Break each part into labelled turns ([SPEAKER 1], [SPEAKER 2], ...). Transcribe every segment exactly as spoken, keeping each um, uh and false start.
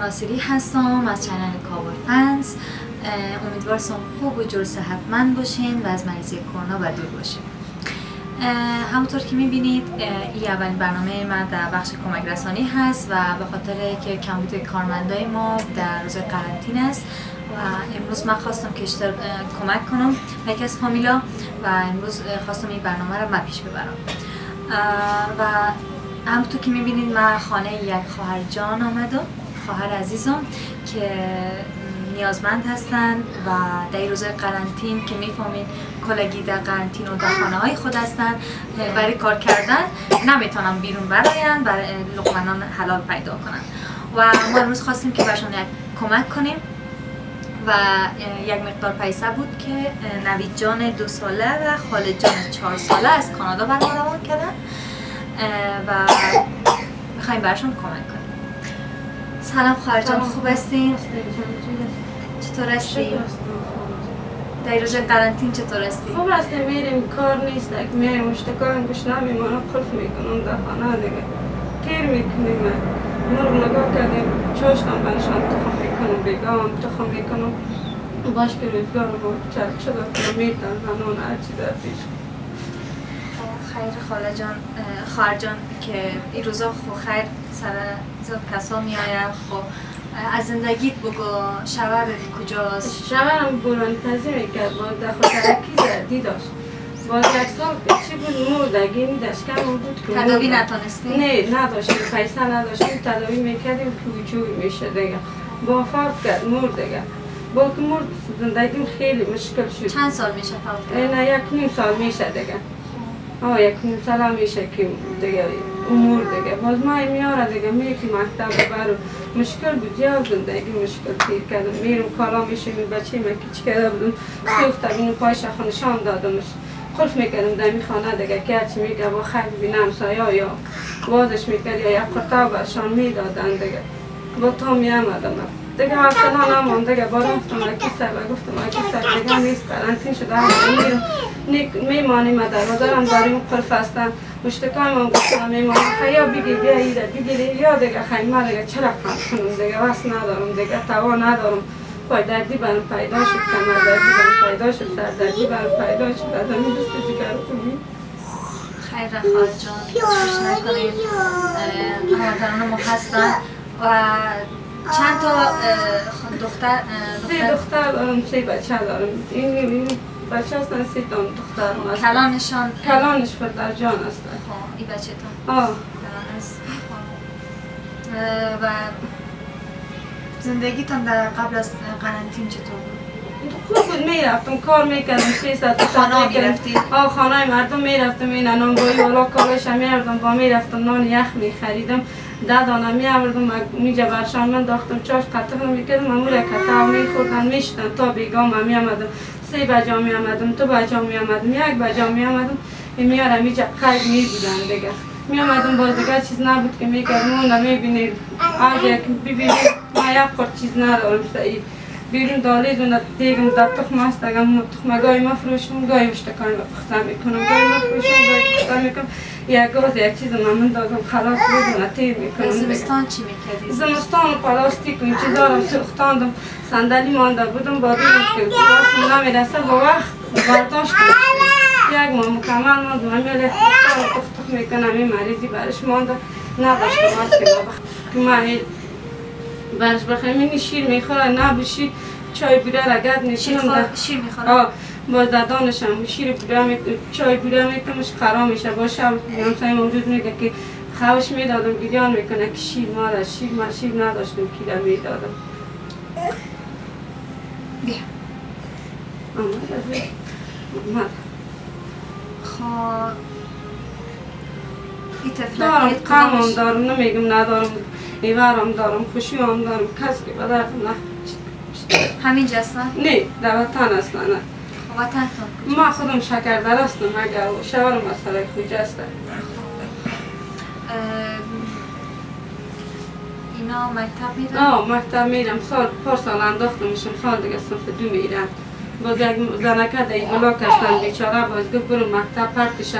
[SPEAKER 1] ناصری هستم از چنل کابل فنز. امیدوارم خوب و جور صحتمند باشین و از مریضی کرونا و دور باشین. همونطور که میبینید این اولین برنامه من در بخش کمک رسانی هست و به خاطر که کمبود کارمندای ما در روز قرنطینه است و امروز من خواستم که اشتر کمک کنم به یکی از فامیلا و امروز خواستم این برنامه رو من پیش ببرم. و همونطور که میبینید من خانه یک خواهر جان آمدم، خواهر عزیزم که نیازمند هستن و در این روز قرنطین که میفهمید کلگی در قرنطین و در خانه های خود هستن، برای کار کردن نمیتونن بیرون براین برای لقمه حلال پیدا کنن و ما امروز خواستیم که برشان یک کمک کنیم و یک مقدار پیسه بود که نوید جان دو ساله و خالد جان چهار ساله از کانادا برای ما روان کردن و میخوایم برشان کمک کنیم. سلام خواهر جان، خوب هستین؟ چطور هستی؟ در روز قرنطین چطور هستی؟
[SPEAKER 2] خوب هستیم، میریم کار نیست، میریم اشتکارم گشنه میمانم قلف میکنم در خانه دیگه تیر میکنیم. ما رو نگاه کردیم چاشتم بنشان تخم میکنم بگام تخم میکنم باش که روزگار رو چرک شده کنم میتن زنان هرچی در پیش.
[SPEAKER 1] خیر خاله جان، خواهر جان که این روزا خو خیر سر زیاد کسا میآید، خو از زندگیت بگو. شوهر کجاست؟
[SPEAKER 2] شوهرم برانتازی میکرد، با در خود ترکی زردی داشت. باز یک سال چی بود مردگی میداشت کم بود که
[SPEAKER 1] تداوی نتانستی؟
[SPEAKER 2] نه نداشتیم، پیسه نداشتیم، تداوی میکردیم که وجوی میشه دیگه. با فرق کرد مرد دیگه. با که مرد زندگیم خیلی مشکل شد.
[SPEAKER 1] چند سال میشه فرق کرد؟
[SPEAKER 2] نه یک نیم سال میشه دیگه. آه یک نیم سال هم میشه که دیگه امور دیگه. باز ما میاره دیگه میگی مکتب برو مشکل بود، زیاد زندگی مشکل تیر کردم. میرم کالا میشیم بچه من که چی کرده بودم سوختم اینو پایش خانشان دادمش خلف میکردم در می خانه دیگه که هرچی میگه با خیلی بینم سایه یا بازش میکرد یا یک قطعه برشان میدادن دیگه. با تا میامدم دیگه حاصل نمون دیگه با رفتم اکی سر و گفتم اکی سر دیگه نیست قرنطین شده همه میرم میمانیم دروازه داریم قلف هستن مشتکای من گفتم میمانیم خیلی بگی بیا ایره بگیری یا دیگه خیلی من دیگه چرا خواهد کنم دیگه وست ندارم دیگه توا ندارم. پای دردی برم پیدا شد، کمر دردی برم پیدا شد، سر دردی برم پیدا شد. از همین دست دیگر رو کنیم
[SPEAKER 1] خیر خواهر جان، خوش نکنید. هموطنان ما هستن و چند تا دختر
[SPEAKER 2] سه دختر دارم، سه بچه دارم. این این بچه هستن، سه تا دخترم هستن.
[SPEAKER 1] کلانشان؟
[SPEAKER 2] کلانش پدر جان هستن.
[SPEAKER 1] خب این بچه تان؟
[SPEAKER 2] آه
[SPEAKER 1] کلان است. و زندگیتان در قبل از قرنطین چطور بود؟
[SPEAKER 2] خوب بود، میرفتم کار میکردم سه ساعت
[SPEAKER 1] خانه میرفتی؟
[SPEAKER 2] آه خانه مردم میرفتم، این نانگویی والا کارش میاردم با میرفتم نان یخ میخریدم ده دانه میآوردم میجا برشان من داختم چاش قطعه میکردم امور قطعه میخوردن میشتن تا بیگام میامدم سه بجا میامدم تو بجا میامدم یک بجا میامدم میارم میجا خیلی میبودن دیگه. میامدم باز دیگه چیز نبود که میکردم اون میبینید آج یک ببینید ما یک خورد چیز ندارم سعی بیرون دالیدون دیگم در تخم هست اگر تخم گاهی مفروشم گاهی اشتکای مفخته میکنم گاهی مفروشم گاهی اشتکای میکنم یک گاز یک چیز من من دازم خلاص بدون تیر میکنم.
[SPEAKER 1] زمستان چی میکردی؟
[SPEAKER 2] زمستان پلاستیک این چیزا رو سوختاندم صندلی مانده بودم با دیدم که واسم نمیرسه با وقت برداشت یک ماه مکمل ماندم امیل تخت تخت میکنم این مریضی برش مانده نداشتم از که با من برش بخیم اینی شیر میخوره نبوشی چای بوده را گرد نشینم
[SPEAKER 1] شیر میخوره؟
[SPEAKER 2] آه باز دادانشم شیر بوده چای بوده میکنمش خراب میشه با شب همسای موجود میگه که خوش میدادم گریان میکنه که شیر ماده شیر ما شیر نداشتم که میدادم.
[SPEAKER 1] بیا
[SPEAKER 2] آمد
[SPEAKER 1] خواه این
[SPEAKER 2] دارم
[SPEAKER 1] تفلکیت
[SPEAKER 2] قمم دارم نمیگم ندارم ایوارم دارم خوشی هم دارم کسی که بدردم نه
[SPEAKER 1] همین جستن؟
[SPEAKER 2] نه در وطن اصلا نه.
[SPEAKER 1] وطن تان؟
[SPEAKER 2] ما خودم شکر درستم اگر شوهرم از سرای خوجه است.
[SPEAKER 1] اینا مکتب میرن؟
[SPEAKER 2] آه مکتب میرم سال پر سال انداختمشم سال دیگه صنف دو میرم. باز یک زنکه در بلاک هستن بیچاره باز گفت برو مکتب پرتشم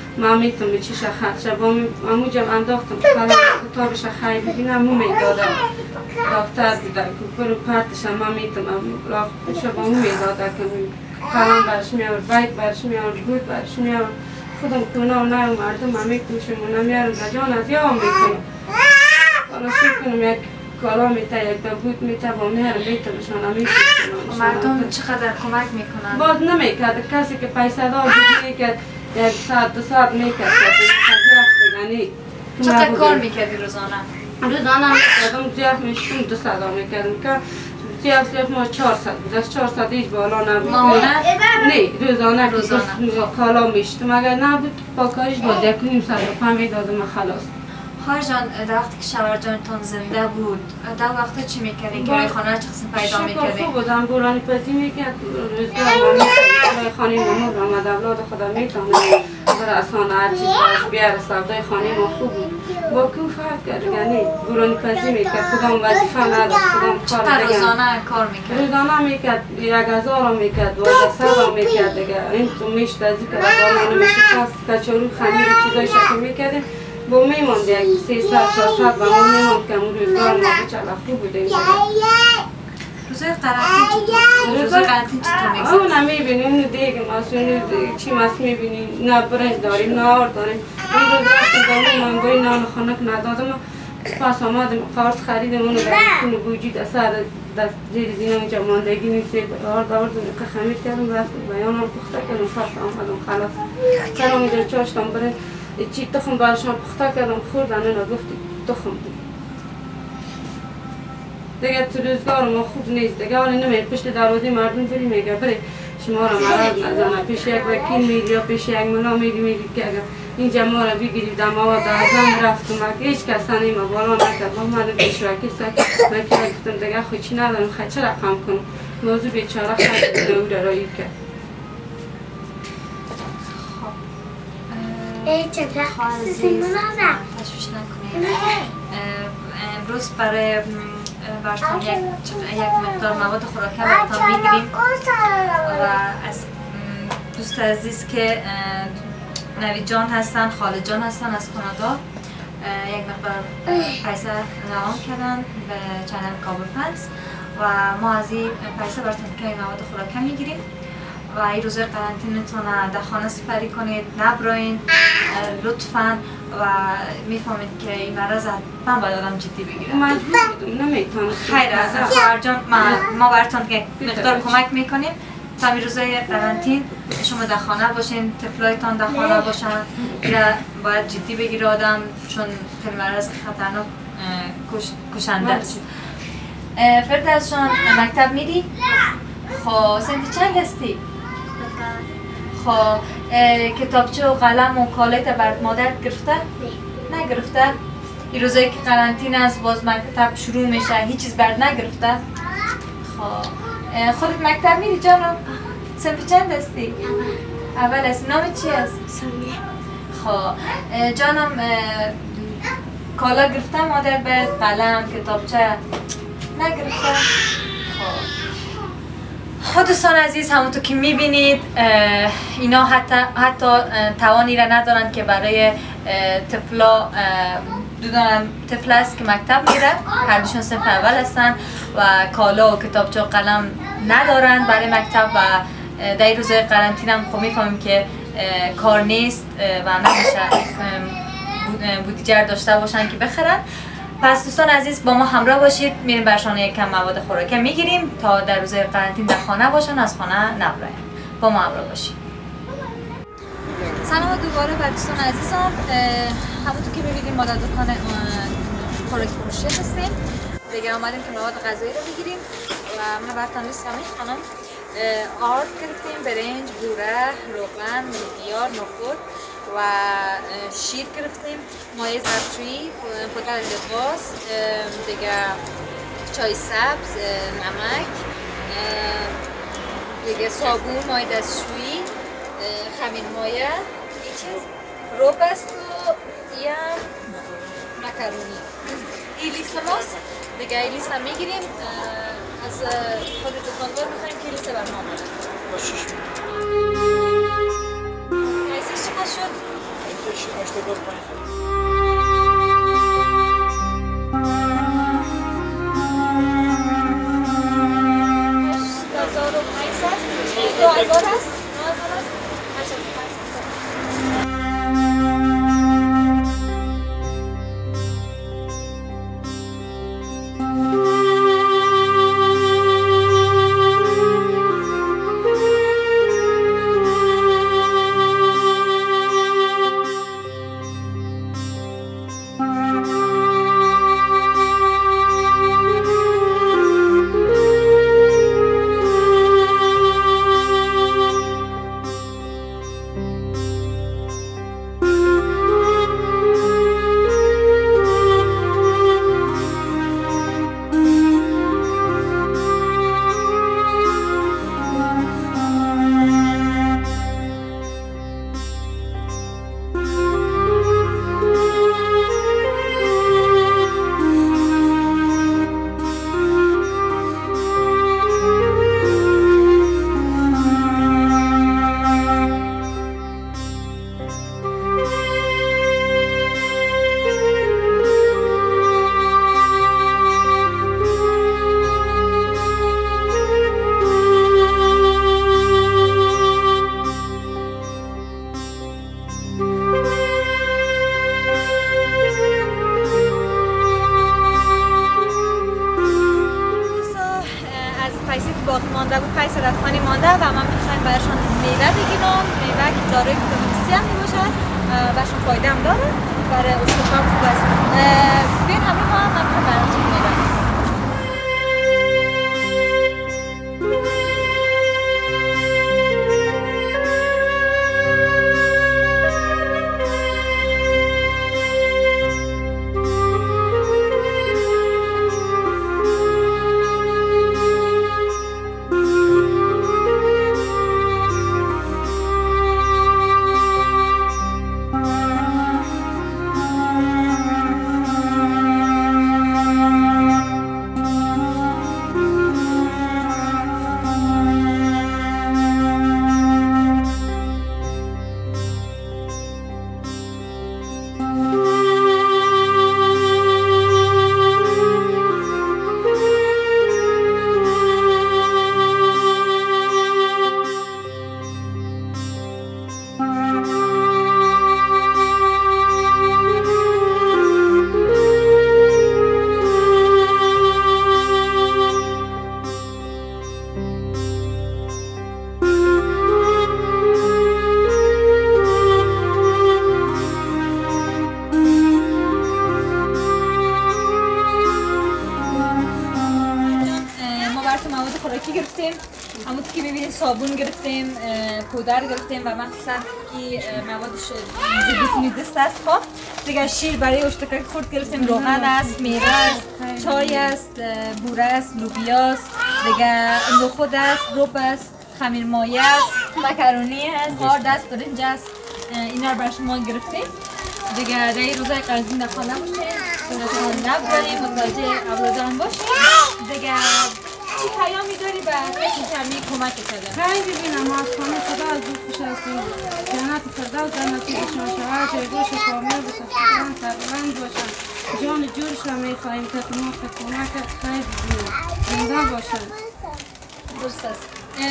[SPEAKER 2] من میتونم به چیش خرچه با امو جب انداختم کتابش خیلی ببینم امو میدادم دکتر بوده که برو پرتشم من میتونم شب امو میداده که کلام برش میارد بیت برش میارد بود برش میارد خودم کنم نه مردم هم میکوشم و نمیارم نجان از یا میکنم حالا شکر کنم یک کلام میته یک بود میته با مهر میته بشانم میکوشم
[SPEAKER 1] مردم چقدر کمک میکنن؟
[SPEAKER 2] باز نمیکرد کسی که پیسه دار بود میکرد یک ساعت دو ساعت میکرد یعنی
[SPEAKER 1] چقدر کار میکردی روزانه؟
[SPEAKER 2] روزانه میکردم زیاف میشتم دو صدا میکردم که زیاف زیاف ما چهار ساعت بود از چهار ساعت هیچ بالا نبود نه روزانه روزانه کالا میشتم اگر نبود با کارش باز یک نیم ساعت و پا میدادم خلاص
[SPEAKER 1] خواهر جان در وقتی که شوهر جانتون زنده بود در وقت چی میکردی؟ کرایه خانه چه قسم پیدا میکردی؟
[SPEAKER 2] شکر خوب بودم بورانی پسی میکرد روزگار ما میکرد خانه ما آمد اولاد خودم میتونم برسانه هر چیز باش بیار سودای خانه ما خوب بود با کو فرق کرد یعنی بورانی پسی میکرد کدام وظیفه نداشت کدام کار
[SPEAKER 1] چقدر روزانه کار میکرد؟
[SPEAKER 2] روزانه میکرد یک هزار رو میکرد دوازده صد رو میکرد دیگه این تو میشت از اینکه بالا نمیشه کس کچورو خمیر چیزای شکل میکردیم با میموند یک سیصد چهارصد و ما میموند که اون روزگار ما بچه خوب بودیم
[SPEAKER 1] روزای قرنطین چطور؟ روزای قرنطین چطور میگذشت؟
[SPEAKER 2] اون نمیبینیم اون دیگه مسئول چی مس میبینیم نه برنج داریم نه آرد داریم اون روز رفتم داریم منگوی نان خانک ندادم پس آمدم قارت خریدم اونو در خون بوجود اثر دست زیر زینه اونجا ماندگی میشه آرد آردم که خمیر کردم رفتم بیانم پخته کردم پس آمدم خلاص سلام میدونم چاشتم برنج چی تخم برشان پخته کردم خوردن اونا گفتی تخم بود دیگه تو روزگار ما خوب نیست دیگه حالا نمید پشت دروازه مردم بری میگه بری شما را مرض نزنه پیش یک وکیل میری یا پیش یک ملا میری میری که اگر اینجا ما را بگیری دماغ درزم رفتم اگه هیچ کس نیم بالا نکرد با من پیش وکیل ساکت وکیل گفتم دیگه خود چی ندارم خیلی چه رقم کنم موضوع بیچاره خیلی او را رایی کرد
[SPEAKER 1] تشویش نکنید امروز برای براتون یک یک مقدار مواد خوراکی براتون میگیریم و از دوست عزیز که نوید جان هستن خالد جان هستن از کانادا یک مقدار پیسه روان کردن به چنل کابل فنز و ما از این پیسه براتون که مواد خوراکی میگیریم و این روزای قرنطینتون در خانه سپری کنید نبراین لطفاً و میفهمید که این مرض حتما باید آدم جدی بگیره
[SPEAKER 2] مجبور بودم نمیتونم
[SPEAKER 1] خیر خواهر جان ما براتون که مقدار کمک میکنیم تا این روزای قرنطین شما در خانه باشین طفلایتان در خانه باشن یا باید جدی بگیره آدم چون خیلی مرض خطرناک کشنده است فردوس جان مکتب میری؟ خب سنت چند هستی؟ خب کتابچه و قلم و کالایت برات مادرت گرفته؟ نه نگرفته؟ این روزایی که قرنطینه است باز مکتب شروع میشه هیچ چیز برات نگرفته؟ خب خودت مکتب میری جانم؟ صنف چند هستی؟ اول هستی نام چی است؟
[SPEAKER 3] سامیه.
[SPEAKER 1] خب جانم کالا گرفته مادر برات قلم کتابچه نگرفته؟ خب خود دوستان عزیز همونطور که میبینید اینا حتی حتی توانی را ندارن که برای طفلا دونم طفل است که مکتب میره هر دوشون صنف اول هستن و کالا و کتابچه و قلم ندارن برای مکتب و در این روزهای قرنطینه هم خب میفهمیم که کار نیست و نمیشه بودجه داشته باشن که بخرن. پس دوستان عزیز با ما همراه باشید میریم برشان یکم مواد خوراکی میگیریم تا در روزهای قرنطینه در خانه باشن از خانه نبراین. با ما همراه باشید. سلام دوباره بر دوستان عزیزم. همونطور که ببینید ما در دکان خوراکی فروشی هستیم. دیگه آمدیم که مواد غذایی رو بگیریم و من براتون لیست میخونم. آرد گرفتیم، برنج، بوره، روغن، لوبیا، نخود و شیر گرفتیم، مایع ظرفشویی، پودر لباس، دیگه چای سبز، نمک، دیگه صابون، مایع دستشویی، خمیر مایع، این چیز روب است و یه مکرونی. این لیست ماست. دیگه این لیست هم میگیریم از خود دکاندار میخوایم که لیست برنامه باشیم. عزیز چقدر شد؟ مادر بگیرن. میوه که دارای ویتامین سی هم میباشد برشون فایده هم داره، برای استخوان خوب است. بین همه ها هم هم براتون میوه. گرفتیم، همون که ببینید صابون گرفتیم، پودر گرفتیم و مخصوصا این موادش ویتامین دست است. خب دیگه شیر برای اشتکک خورد گرفتیم، روغن است، میوه است، چای است، بوره است، لوبیا است، دیگه نخود است، رب است، خمیر مایه است، مکرونی است، آرد است، برنج است. اینا رو برای شما گرفتیم. دیگه در این روزای قرضین در خانه باشید، خونتان نبریم، متوجه اولادان باشید. دیگه چی پیامی داری به کسی که همین کمک کردن؟
[SPEAKER 2] خیلی ببینم ما از خانه خدا از دوستش هستیم، جنت فردوس در نصیبشان شود، جایگاهش کامل بشه، خداوند سربلند باشن، جان جورش را میخواهیم که ما کمک خیلی ببینیم زنده باشن.
[SPEAKER 1] درست است.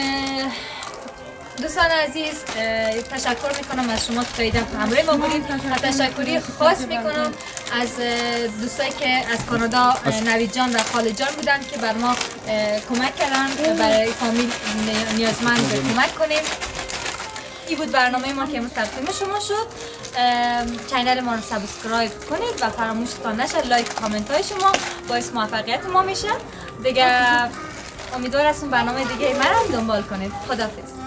[SPEAKER 1] دوستان عزیز، تشکر میکنم از شما که تاییدم همراه ما بودید. تشکری خاص میکنم از دوستایی که از کانادا، نوید جان و خالد جان بودن که بر ما کمک کردن برای فامیل نیازمند کمک کنیم. این بود برنامه ما که امروز تقدیم شما شد. چینل ما رو سابسکرایب کنید و فراموشتان نشه لایک کامنت های شما باعث موفقیت ما میشه. دیگه امیدوار هستم برنامه دیگه من هم دنبال کنید. خداحافظ.